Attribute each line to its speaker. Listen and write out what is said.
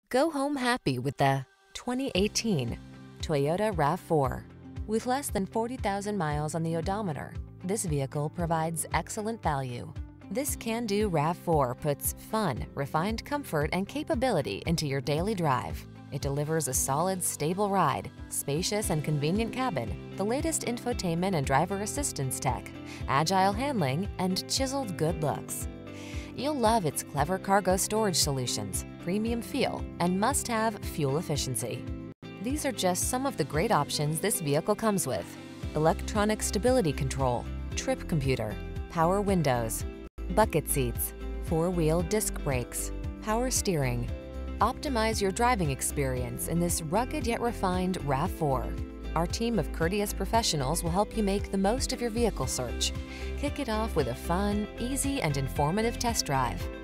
Speaker 1: Go home happy with the 2018 Toyota RAV4. With less than 40,000 miles on the odometer, this vehicle provides excellent value. This can-do RAV4 puts fun, refined comfort, and capability into your daily drive. It delivers a solid, stable ride, spacious and convenient cabin, the latest infotainment and driver assistance tech, agile handling, and chiseled good looks. You'll love its clever cargo storage solutions, premium feel, and must-have fuel efficiency. These are just some of the great options this vehicle comes with: electronic stability control, trip computer, power windows, bucket seats, four-wheel disc brakes, power steering. Optimize your driving experience in this rugged yet refined RAV4. Our team of courteous professionals will help you make the most of your vehicle search. Kick it off with a fun, easy, and informative test drive.